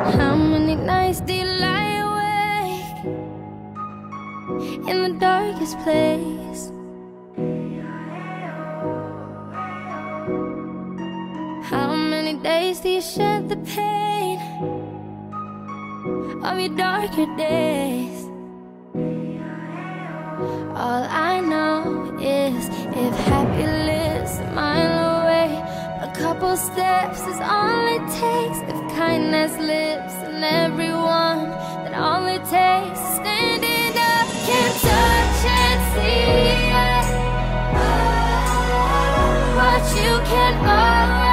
How many nights do you lie awake in the darkest place? How many days do you shed the pain of your darker days? All I know is if happy lives a mile away, a couple steps is all it takes. If kindness lives in everyone, then all it takes is standing up. Can't touch and see it, but you can always